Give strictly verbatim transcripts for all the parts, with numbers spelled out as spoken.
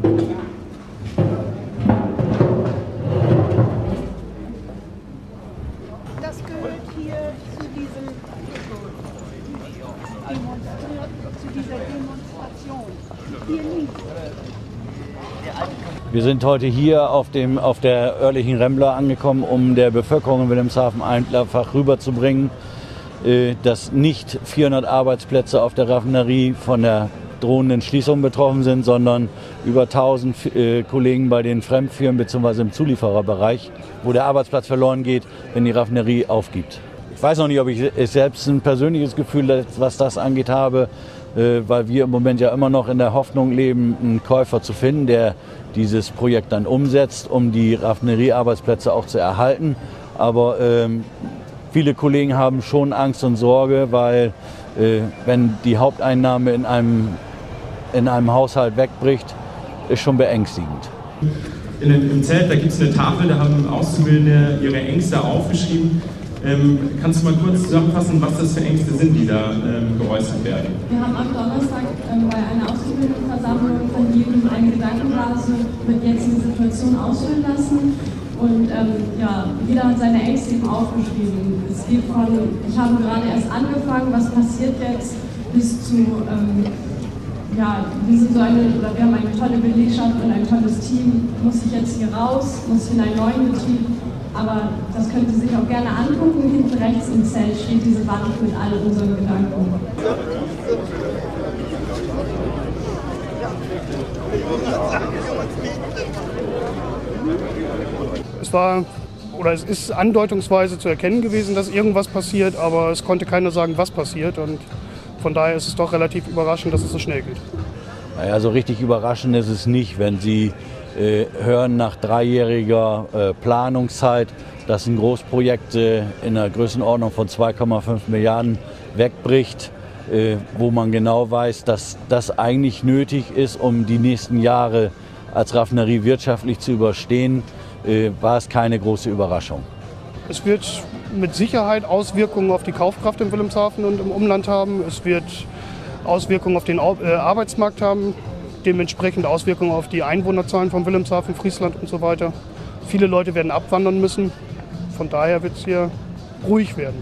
Das gehört hier zu diesem Demonstra- zu dieser Demonstration. Hier nicht. Wir sind heute hier auf, dem, auf der örtlichen Rembla angekommen, um der Bevölkerung in Wilhelmshaven einfach rüberzubringen, äh, dass nicht vierhundert Arbeitsplätze auf der Raffinerie von der drohenden Schließung betroffen sind, sondern über tausend äh, Kollegen bei den Fremdfirmen bzw. im Zuliefererbereich, wo der Arbeitsplatz verloren geht, wenn die Raffinerie aufgibt. Ich weiß noch nicht, ob ich selbst ein persönliches Gefühl, was das angeht, habe, äh, weil wir im Moment ja immer noch in der Hoffnung leben, einen Käufer zu finden, der dieses Projekt dann umsetzt, um die Raffineriearbeitsplätze auch zu erhalten. Aber ähm, viele Kollegen haben schon Angst und Sorge, weil äh, wenn die Haupteinnahme in einem, in einem Haushalt wegbricht, ist schon beängstigend. In, Im Zelt, da gibt es eine Tafel, da haben Auszubildende ihre Ängste aufgeschrieben. Ähm, kannst du mal kurz zusammenfassen, was das für Ängste sind, die da ähm, geäußert werden? Wir haben am Donnerstag ähm, bei einer Ausbildendenversammlung von jedem eine Gedankenblase mit jetzt die Situation ausfüllen lassen. Und ähm, ja, jeder hat seine Ängste eben aufgeschrieben. Es geht von, ich habe gerade erst angefangen, was passiert jetzt, bis zu, ähm, ja, wir sind so eine, oder wir haben eine tolle Belegschaft und ein tolles Team. Muss ich jetzt hier raus, muss in einen neuen Betrieb. Aber das könnt ihr sich auch gerne angucken. Hinten rechts im Zelt steht diese Wand mit all unseren Gedanken. Es war, oder es ist andeutungsweise zu erkennen gewesen, dass irgendwas passiert, aber es konnte keiner sagen, was passiert. Und von daher ist es doch relativ überraschend, dass es so schnell geht. Naja, so richtig überraschend ist es nicht, wenn Sie äh, hören nach dreijähriger äh, Planungszeit, dass ein Großprojekt äh, in einer Größenordnung von zwei Komma fünf Milliarden wegbricht, äh, wo man genau weiß, dass das eigentlich nötig ist, um die nächsten Jahre als Raffinerie wirtschaftlich zu überstehen, äh, war es keine große Überraschung. Es wird mit Sicherheit Auswirkungen auf die Kaufkraft in Wilhelmshaven und im Umland haben. Es wird Auswirkungen auf den Arbeitsmarkt haben, dementsprechend Auswirkungen auf die Einwohnerzahlen von Wilhelmshaven, Friesland und so weiter. Viele Leute werden abwandern müssen. Von daher wird es hier ruhig werden.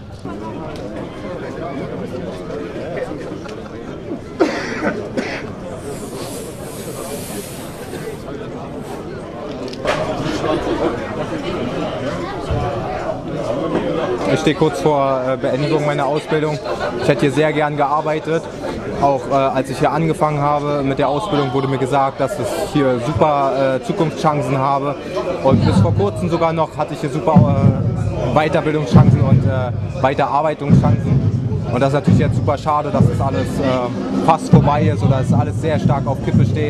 Ich stehe kurz vor äh, Beendigung meiner Ausbildung. Ich hätte hier sehr gern gearbeitet. Auch äh, als ich hier angefangen habe mit der Ausbildung, wurde mir gesagt, dass ich hier super äh, Zukunftschancen habe. Und bis vor kurzem sogar noch hatte ich hier super äh, Weiterbildungschancen und äh, Weiterarbeitungschancen. Und das ist natürlich jetzt super schade, dass das alles äh, fast vorbei ist oder dass alles sehr stark auf Kippe steht.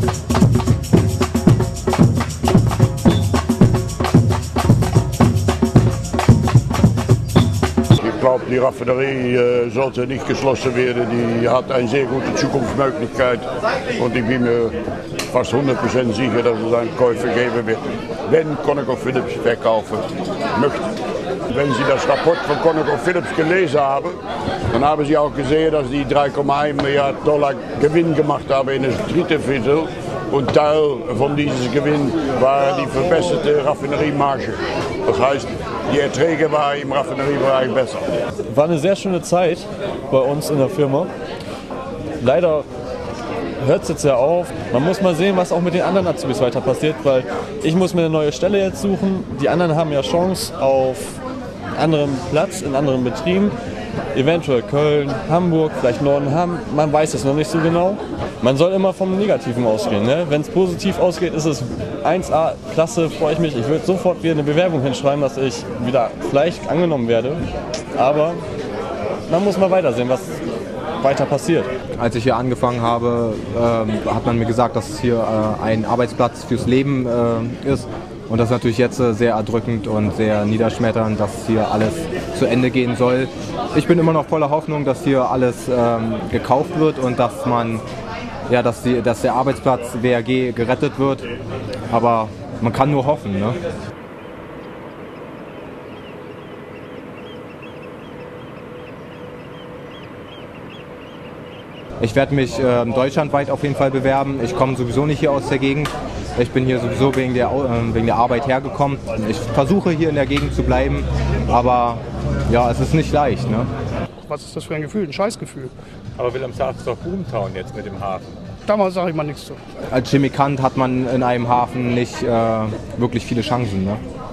Ich glaube, die Raffinerie äh, sollte nicht geschlossen werden. Die hat eine sehr gute Zukunftsmöglichkeit. Und ich bin mir fast hundert Prozent sicher, dass es einen Käufer geben wird, wenn ConocoPhillips verkaufen möchte. Wenn Sie das Rapport von ConocoPhillips gelesen haben, dann haben Sie auch gesehen, dass die drei Komma eins Milliarden Dollar Gewinn gemacht haben in das dritte Viertel. Und Teil von diesem Gewinn war die verbesserte Raffineriemarge. Das heißt, die Erträge waren im Raffineriebereich besser. War eine sehr schöne Zeit bei uns in der Firma. Leider hört es jetzt ja auf. Man muss mal sehen, was auch mit den anderen Azubis weiter passiert, weil ich muss mir eine neue Stelle jetzt suchen. Die anderen haben ja Chance auf einen anderen Platz in anderen Betrieben. Eventuell Köln, Hamburg, vielleicht Nordenham, man weiß es noch nicht so genau. Man soll immer vom Negativen ausgehen. Ne? Wenn es positiv ausgeht, ist es eins A, klasse, freue ich mich. Ich würde sofort wieder eine Bewerbung hinschreiben, dass ich wieder vielleicht angenommen werde. Aber man muss mal weitersehen, was weiter passiert. Als ich hier angefangen habe, äh, hat man mir gesagt, dass es hier äh, ein Arbeitsplatz fürs Leben äh, ist. Und das ist natürlich jetzt sehr erdrückend und sehr niederschmetternd, dass hier alles zu Ende gehen soll. Ich bin immer noch voller Hoffnung, dass hier alles ähm, gekauft wird und dass man, ja, dass, die, dass der Arbeitsplatz W R G gerettet wird. Aber man kann nur hoffen, ne? Ich werde mich äh, deutschlandweit auf jeden Fall bewerben. Ich komme sowieso nicht hier aus der Gegend. Ich bin hier sowieso wegen der, äh, wegen der Arbeit hergekommen. Ich versuche hier in der Gegend zu bleiben, aber ja, es ist nicht leicht. Ne? Was ist das für ein Gefühl? Ein Scheißgefühl. Aber Wilhelmshaven ist doch Boomtown jetzt mit dem Hafen. Damals sage ich mal nichts zu. Als Chemikant hat man in einem Hafen nicht äh, wirklich viele Chancen. Ne?